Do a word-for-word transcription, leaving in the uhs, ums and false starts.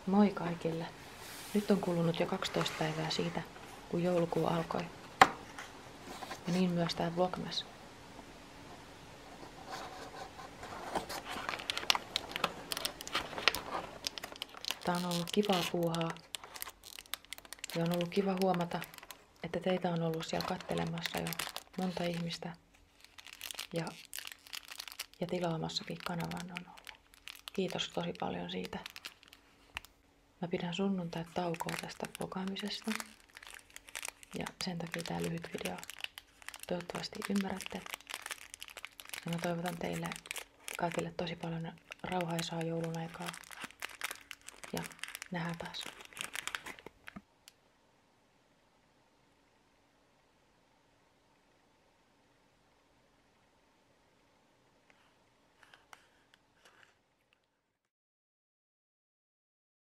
Moi kaikille! Nyt on kulunut jo kaksitoista päivää siitä, kun joulukuu alkoi. Ja niin myös tää Vlogmas. Tää on ollut kivaa puuhaa. Ja on ollut kiva huomata, että teitä on ollut siellä kattelemassa jo monta ihmistä. Ja, ja tilaamassakin kanavan on ollut. Kiitos tosi paljon siitä. Mä pidän sunnuntait taukoa tästä vlogaamisesta. Ja sen takia tää lyhyt video. Toivottavasti ymmärrätte. Ja mä toivotan teille kaikille tosi paljon rauhaisaa joulun aikaa. Ja nähdään taas.